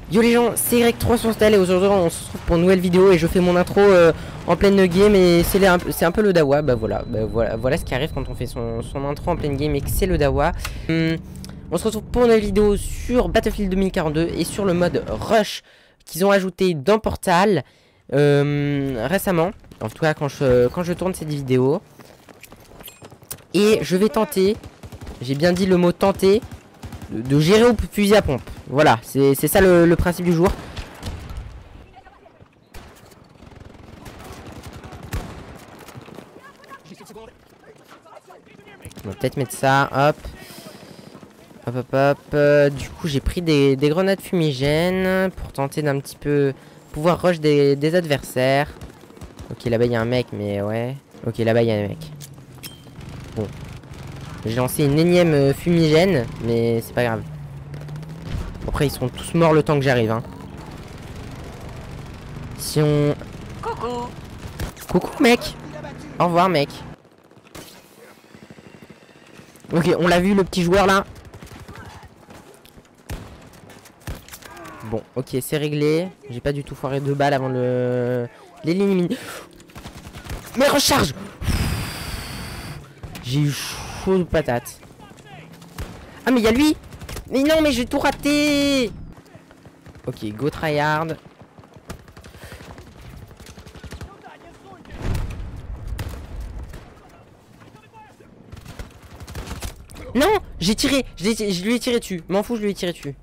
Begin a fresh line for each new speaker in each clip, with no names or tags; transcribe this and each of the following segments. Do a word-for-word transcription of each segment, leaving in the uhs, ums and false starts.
Yo les gens, c'est Y trois sur Stal et aujourd'hui on se retrouve pour une nouvelle vidéo et je fais mon intro euh, en pleine game et c'est un, un peu le dawa. Bah voilà, bah voilà, voilà ce qui arrive quand on fait son, son intro en pleine game et que c'est le dawa. Hum, on se retrouve pour une nouvelle vidéo sur Battlefield deux mille quarante-deux et sur le mode Rush qu'ils ont ajouté dans Portal euh, récemment. En tout cas quand je, quand je tourne cette vidéo. Et je vais tenter, j'ai bien dit le mot tenter, de, de gérer au fusil à pompe. Voilà, c'est ça le, le principe du jour. On va peut-être mettre ça, hop. Hop, hop, hop. Euh, du coup, j'ai pris des, des grenades fumigènes pour tenter d'un petit peu pouvoir rush des, des adversaires. Ok, là-bas, il y a un mec, mais ouais. Ok, là-bas, il y a un mec. Bon. J'ai lancé une énième fumigène, mais c'est pas grave. Après, ils seront tous morts le temps que j'arrive. Hein. Si on... Coucou. Coucou, mec. Au revoir, mec. Ok, on l'a vu, le petit joueur, là. Bon, ok, c'est réglé. J'ai pas du tout foiré deux balles avant de l'éliminer. Mais recharge. J'ai eu chaud de patate. Ah, mais il y a lui. Mais non, mais j'ai tout raté. Ok, go tryhard. Non, j'ai tiré, je, je lui ai tiré dessus. M'en fous, je lui ai tiré dessus.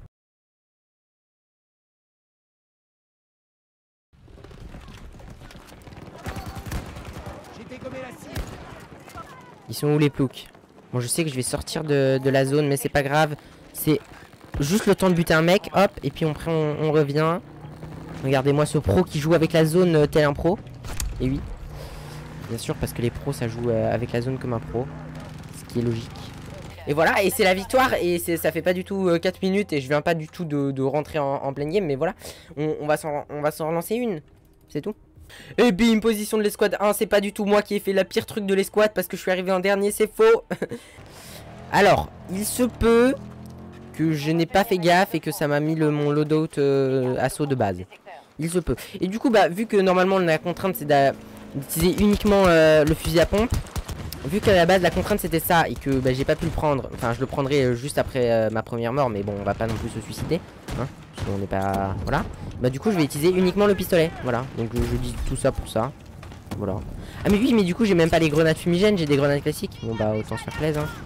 Ils sont où les ploucs? Bon, je sais que je vais sortir de, de la zone, mais c'est pas grave. C'est juste le temps de buter un mec, hop, et puis on, on, on revient. Regardez-moi ce pro qui joue avec la zone euh, tel un pro. Et oui, bien sûr, parce que les pros ça joue euh, avec la zone comme un pro, ce qui est logique. Et voilà, et c'est la victoire, et ça fait pas du tout euh, quatre minutes, et je viens pas du tout de, de rentrer en, en pleine game, mais voilà, on, on va s'en relancer une, c'est tout. Et bim, position de l'escouade un, c'est pas du tout moi qui ai fait la pire truc de l'escouade, parce que je suis arrivé en dernier, c'est faux. Alors, il se peut que je n'ai pas fait gaffe, et que ça m'a mis le, mon loadout euh, assaut de base. Il se peut. Et du coup, bah, vu que normalement la contrainte c'est d'utiliser uniquement euh, le fusil à pompe, vu qu'à la base la contrainte c'était ça et que bah, j'ai pas pu le prendre, enfin je le prendrai euh, juste après euh, ma première mort, mais bon on va pas non plus se suicider, hein, parce qu'on n'est pas... Voilà. Bah du coup je vais utiliser uniquement le pistolet, voilà. Donc je, je dis tout ça pour ça, voilà. Ah mais oui, mais du coup j'ai même pas les grenades fumigènes, j'ai des grenades classiques. Bon bah autant se faire plaisir, hein.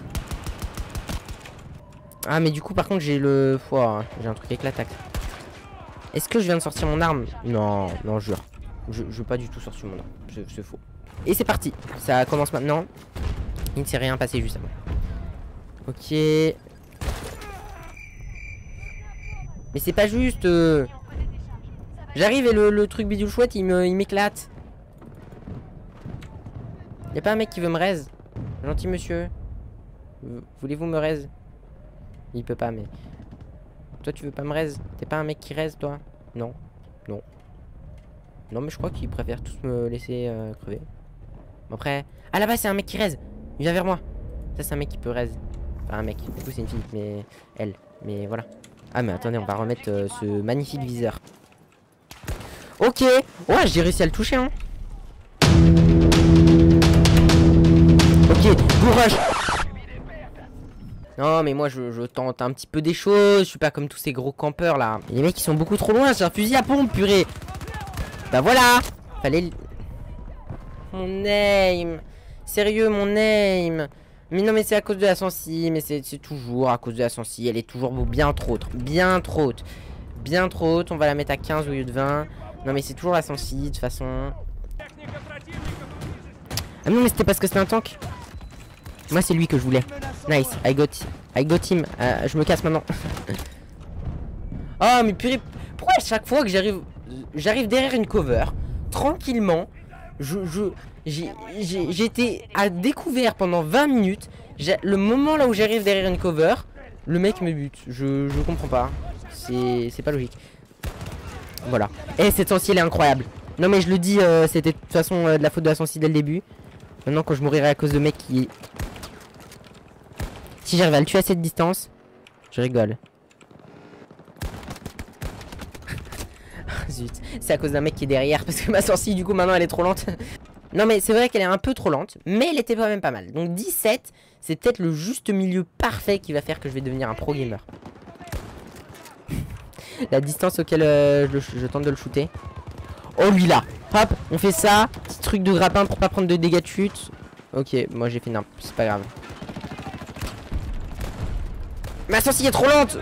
Ah mais du coup par contre j'ai le... Oh, j'ai un truc avec l'attaque. Est-ce que je viens de sortir mon arme? Non, non, jure. Je, je veux pas du tout sortir mon arme. C'est faux. Et c'est parti. Ça commence maintenant. Il ne s'est rien passé juste avant. Ok. Mais c'est pas juste. Euh... J'arrive et le, le truc bidule chouette, il m'éclate. Il Y'a pas un mec qui veut me raise? Gentil monsieur. Voulez-vous me raise? Il peut pas, mais... Toi tu veux pas me raise? T'es pas un mec qui raise toi? Non. Non. Non mais je crois qu'ils préfèrent tous me laisser euh, crever. Bon, après... Ah là-bas c'est un mec qui raise. Il vient vers moi. Ça c'est un mec qui peut raise. Enfin un mec. Du coup c'est une fille. Mais... Elle. Mais voilà. Ah mais attendez, on va remettre euh, ce magnifique viseur. Ok. Ouais, j'ai réussi à le toucher hein. Ok. Go rush. Non mais moi je, je tente un petit peu des choses. Je suis pas comme tous ces gros campeurs là. Les mecs ils sont beaucoup trop loin. C'est un fusil à pompe purée. Bah voilà. Fallait... Mon aim. Sérieux mon aim. Mais non mais c'est à cause de la sensi. Mais c'est toujours à cause de la sensi. Elle est toujours bien trop haute. Bien trop haute. Bien trop haute. On va la mettre à quinze au lieu de vingt. Non mais c'est toujours la sensi de toute façon. Ah non mais c'était parce que c'était un tank. Moi c'est lui que je voulais. Nice, I got, I got him. Euh, je me casse maintenant. Oh mais purée. Pourquoi à chaque fois que j'arrive J'arrive derrière une cover, tranquillement, je, je, j'ai été à découvert pendant vingt minutes. Le moment là où j'arrive derrière une cover, le mec me bute. Je, je comprends pas. C'est pas logique. Voilà. Et cette sensi elle est incroyable. Non mais je le dis, euh, c'était de toute façon euh, de la faute de la sensi dès le début. Maintenant quand je mourirai à cause de mecs qui... Si j'arrive à le tuer à cette distance, je rigole. Zut, c'est à cause d'un mec qui est derrière parce que ma sortie du coup maintenant elle est trop lente. Non mais c'est vrai qu'elle est un peu trop lente, mais elle était quand même pas mal. Donc dix-sept, c'est peut-être le juste milieu parfait qui va faire que je vais devenir un pro gamer. La distance auquel euh, je, je tente de le shooter. Oh lui là. Hop, on fait ça. Petit truc de grappin pour pas prendre de dégâts de chute. Ok, moi j'ai fait nimp, c'est pas grave. Ma sortie est trop lente.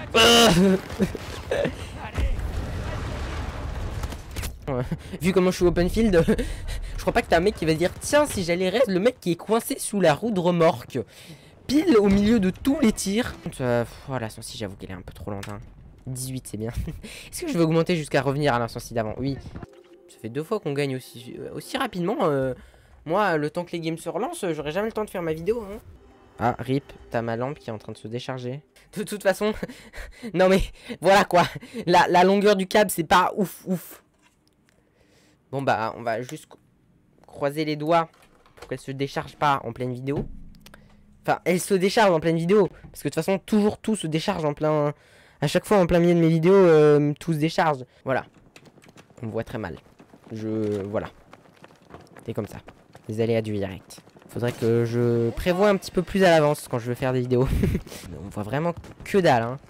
Vu comment je suis open field, je crois pas que t'as un mec qui va dire tiens si j'allais rester le mec qui est coincé sous la roue de remorque pile au milieu de tous les tirs. euh, Voilà, oh, si j'avoue qu'elle est un peu trop lente hein. dix-huit c'est bien. Est-ce que je vais augmenter jusqu'à revenir à l'incendie d'avant? Oui. Ça fait deux fois qu'on gagne aussi, aussi rapidement. euh, Moi le temps que les games se relancent, j'aurai jamais le temps de faire ma vidéo hein. Ah rip, t'as ma lampe qui est en train de se décharger. De toute façon. Non mais voilà quoi. La, la longueur du câble c'est pas ouf ouf. Bon bah on va juste croiser les doigts pour qu'elle se décharge pas en pleine vidéo. Enfin elle se décharge en pleine vidéo. Parce que de toute façon toujours tout se décharge en plein... À chaque fois en plein milieu de mes vidéos euh, tout se décharge. Voilà. On me voit très mal. Je... Voilà. C'est comme ça. Les aléas du direct. Faudrait que je prévoie un petit peu plus à l'avance quand je veux faire des vidéos. On voit vraiment que dalle hein.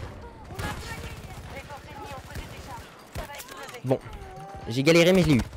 Bon. J'ai galéré mais je l'ai eu.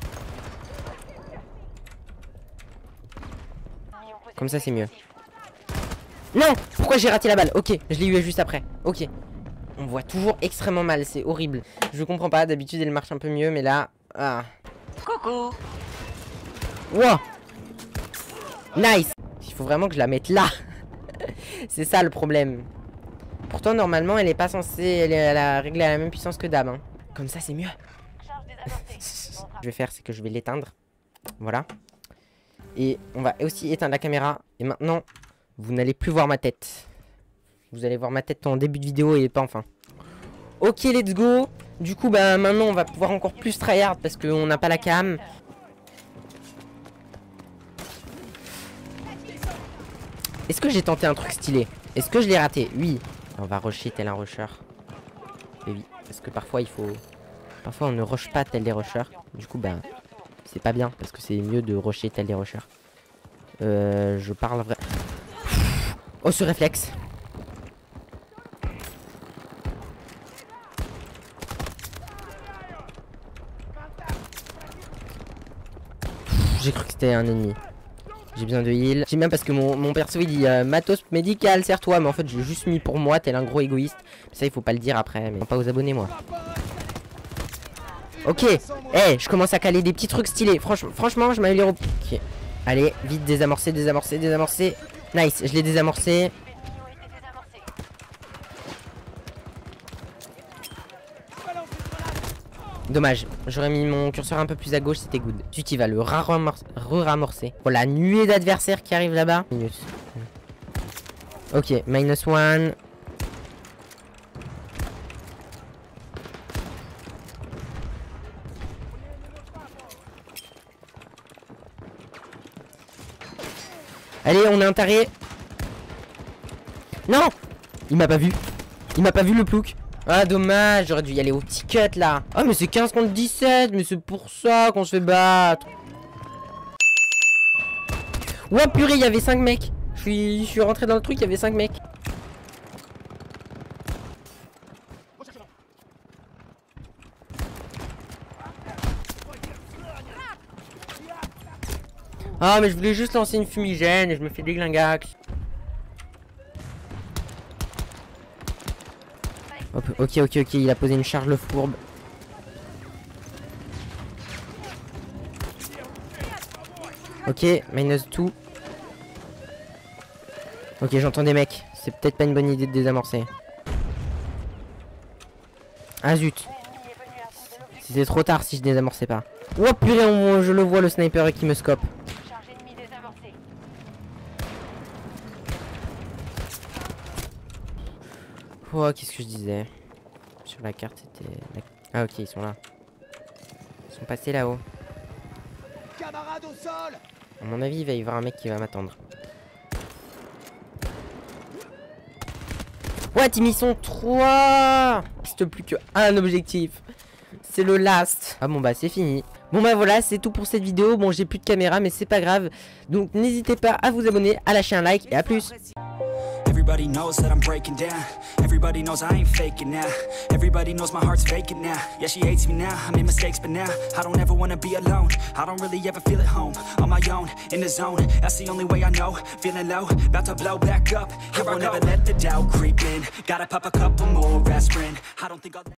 Comme ça c'est mieux. Non! Pourquoi j'ai raté la balle? Ok, je l'ai eu juste après. Ok. On voit toujours extrêmement mal, c'est horrible. Je comprends pas, d'habitude elle marche un peu mieux mais là... Ah. Coucou. Wow. Nice. Il faut vraiment que je la mette là. C'est ça le problème. Pourtant normalement elle est pas censée... Elle est à la régler à la même puissance que dame hein. Comme ça c'est mieux. Ce que je vais faire c'est que je vais l'éteindre. Voilà. Et on va aussi éteindre la caméra. Et maintenant vous n'allez plus voir ma tête. Vous allez voir ma tête en début de vidéo et pas en fin. Ok let's go. Du coup bah maintenant on va pouvoir encore plus tryhard parce qu'on n'a pas la cam. Est-ce que j'ai tenté un truc stylé? Est-ce que je l'ai raté? Oui. On va rusher tel un rusher. Et oui, parce que parfois il faut... Parfois on ne rush pas tel des rushers. Du coup bah c'est pas bien parce que c'est mieux de rusher tel des rushers. Euh, je parle vrai. Oh ce réflexe. J'ai cru que c'était un ennemi. J'ai besoin de heal. J'aime bien parce que mon, mon perso il dit euh, matos médical, serre-toi. Mais en fait, j'ai juste mis pour moi, tel un gros égoïste. Ça, il faut pas le dire après. Mais pas aux abonnés, moi. Ok. Eh, hey, je commence à caler des petits trucs stylés. Franchement, franchement je m'améliore. Ok. Allez, vite, désamorcer, désamorcer, désamorcer. Nice, je l'ai désamorcé. Dommage, j'aurais mis mon curseur un peu plus à gauche, c'était good. Ensuite il va le re-ramorcer. Oh la nuée d'adversaires qui arrive là-bas. Ok, minus one. Allez, on est un taré. Non! Il m'a pas vu. Il m'a pas vu le plouc. Ah dommage, j'aurais dû y aller au petit cut là. Ah mais c'est quinze contre dix-sept, mais c'est pour ça qu'on se fait battre. Ouah purée, il y avait cinq mecs. Je suis, je suis rentré dans le truc, il y avait cinq mecs. Ah mais je voulais juste lancer une fumigène et je me fais déglingac. Hop, ok, ok, ok, il a posé une charge fourbe. Ok, minus deux. Ok, j'entends des mecs. C'est peut-être pas une bonne idée de désamorcer. Ah zut. C'était trop tard si je désamorçais pas. Oh purée, on, je le vois le sniper qui me scope. Oh, qu'est-ce que je disais? Sur la carte, c'était... Ah ok, ils sont là. Ils sont passés là-haut. À mon avis, il va y avoir un mec qui va m'attendre. What, ils m'y sont trois. Il reste plus qu'un objectif. C'est le last. Ah bon bah c'est fini. Bon bah voilà, c'est tout pour cette vidéo. Bon, j'ai plus de caméra, mais c'est pas grave. Donc n'hésitez pas à vous abonner, à lâcher un like et à plus.
Everybody knows that I'm breaking down. Everybody knows I ain't faking now. Everybody knows my heart's vacant now. Yeah, she hates me now, I made mistakes but now I don't ever wanna be alone. I don't really ever feel at home. On my own, in the zone, that's the only way I know. Feeling low, about to blow back up. I won't ever let the doubt creep in. Gotta pop a couple more aspirin. I don't think I'll